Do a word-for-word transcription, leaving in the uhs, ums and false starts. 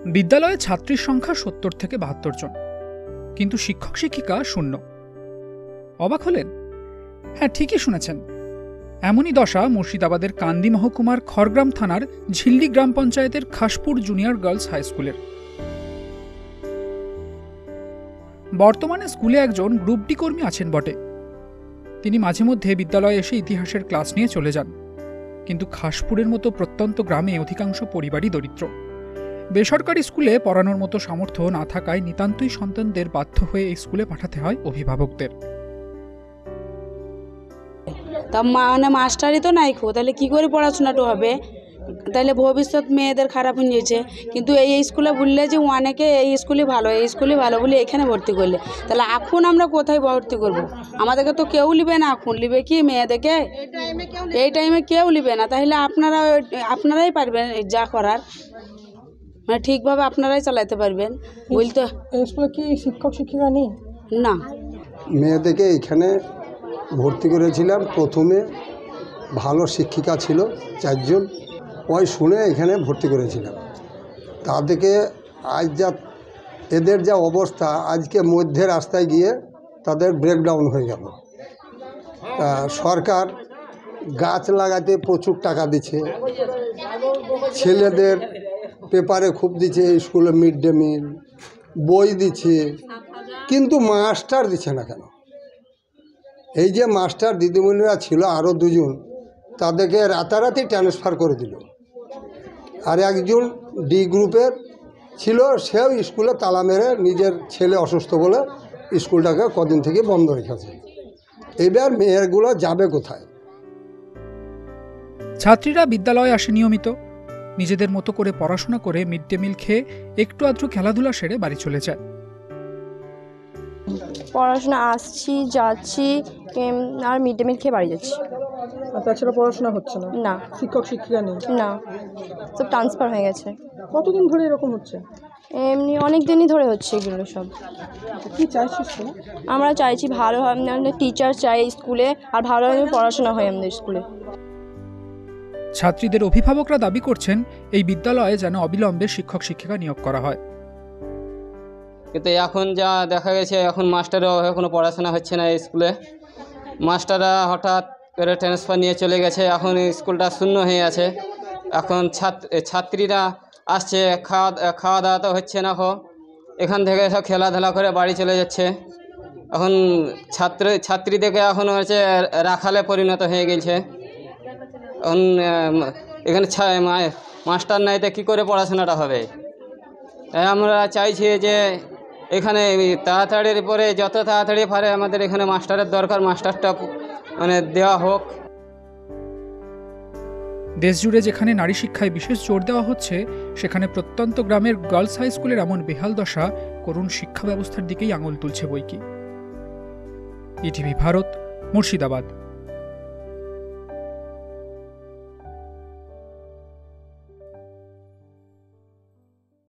বিদ্যালয়ে ছাত্রীর সংখ্যা সত্তর থেকে বাহাত্তর জন, কিন্তু শিক্ষক শিক্ষিকা শূন্য। অবাক হলেন? হ্যাঁ, ঠিকই শুনেছেন। এমনই দশা মুর্শিদাবাদের কান্দি মহকুমার খড়গ্রাম থানার ঝিল্লি গ্রাম পঞ্চায়েতের খাসপুর জুনিয়র গার্লস হাই স্কুলের। বর্তমানে স্কুলে একজন গ্রুপ ডি কর্মী আছেন বটে। তিনি মাঝে মধ্যে বিদ্যালয়ে এসে ইতিহাসের ক্লাস নিয়ে চলে যান। কিন্তু খাসপুরের মতো প্রত্যন্ত গ্রামে অধিকাংশ পরিবারই দরিদ্র। বেসরকারি স্কুলে পড়ানোর মতো সামর্থ্য না থাকায় নিতান্তই সন্তানদের বাধ্য হয়ে এই স্কুলে পাঠাতে হয় অভিভাবকদের। তা মানে মাস্টারই তো নাই খো, তাহলে কি করে পড়াশোনাটা হবে? তাহলে ভবিষ্যৎ মেয়েদের খারাপ হয়ে যাচ্ছে। কিন্তু এই স্কুলে বললে যে অনেকে এই স্কুলে ভালো, এই স্কুলে ভালো বলে এখানে ভর্তি করলে, তাহলে এখন আমরা কোথায় ভর্তি করব? আমাদেরকে তো কেউ নিবে না। এখন নিবে কি মেয়েদেরকে? এই টাইমে কেউ নিবে না। তাহলে আপনারা আপনারাই পারবেন যা করার, মানে ঠিকভাবে আপনারাই চালাতে পারবেন। বলতে স্কুলে কি শিক্ষক শিক্ষিকা নেই? না, মেয়েদেরকে এখানে ভর্তি করেছিলাম। প্রথমে ভালো শিক্ষিকা ছিল চারজন, ওই শুনে এখানে ভর্তি করেছিলাম। তাদেরকে আজ যা এদের যা অবস্থা, আজকে মধ্যে রাস্তায় গিয়ে তাদের ব্রেকডাউন হয়ে গেল। সরকার গাছ লাগাতে প্রচুর টাকা দিচ্ছে, ছেলেদের পেপারে খুব দিচ্ছে, স্কুলে মিড ডে মিল, বই দিচ্ছে, কিন্তু মাস্টার দিচ্ছে না কেন? এই যে মাস্টার দিদিমণিরা ছিল আরও দুজন, তাদেরকে রাতারাতি ট্রান্সফার করে দিল। আর একজন ডি গ্রুপের ছিল, সেও স্কুলে তালা মেরে নিজের ছেলে অসুস্থ বলে স্কুলটাকে কদিন থেকে বন্ধ রেখেছে। এবার মেয়েরগুলো যাবে কোথায়? ছাত্রীরা বিদ্যালয়ে আসে নিয়মিত, নিজেদের মতো করে পড়াশোনা করে মিড ডে মিল খেয়ে একটু আধটু খেলাধুলা সেরে বাড়ি চলে যায়। পড়াশোনা আসছি, যাচ্ছি, আর মিড ডে মিল খেয়ে বাড়ি যাচ্ছি। তাছাড়া পড়াশোনা হচ্ছে না? না। শিক্ষক শিক্ষিকা নেই? না, সব ট্রান্সফার হয়ে গেছে। কতদিন ধরে এরকম হচ্ছে? এমনি অনেক দিনই ধরে হচ্ছে এগুলো সব। কি চাইছিস তো? আমরা চাইছি ভালো হয়, টিচার চাই স্কুলে, আর ভালোভাবে পড়াশোনা হয় আমাদের স্কুলে। ছাত্রীদের অভিভাবকরা দাবি করছেন এই বিদ্যালয়ে যেন অবিলম্বে শিক্ষক শিক্ষিকা নিয়োগ করা হয়। কিন্তু এখন যা দেখা গেছে, এখন মাস্টারের অভাবে কোনো পড়াশোনা হচ্ছে না এই স্কুলে। মাস্টাররা হঠাৎ করে ট্রান্সফার নিয়ে চলে গেছে, এখন স্কুলটা শূন্য হয়ে আছে। এখন ছাত্রীরা আসছে, খাওয়া খাওয়া দাওয়া তো হচ্ছে না, হো এখান থেকে সব খেলাধুলা করে বাড়ি চলে যাচ্ছে। এখন ছাত্র ছাত্রীদেরকে এখন হচ্ছে রাখালে পরিণত হয়ে গেছে। এখন এখানে মাস্টার নাই, তো কী করে পড়াশোনাটা হবে? আমরা চাইছি যে এখানে তাড়াতাড়ির পরে যত তাড়াতাড়ি পারে আমাদের এখানে মাস্টারের দরকার, মাস্টারটা মানে দেওয়া হোক। দেশজুড়ে যেখানে নারী শিক্ষায় বিশেষ জোর দেওয়া হচ্ছে, সেখানে প্রত্যন্ত গ্রামের গার্লস হাই স্কুলের এমন বেহাল দশা করুণ শিক্ষা ব্যবস্থার দিকেই আঙুল তুলছে বৈকি। ইটিভি ভারত, মুর্শিদাবাদ।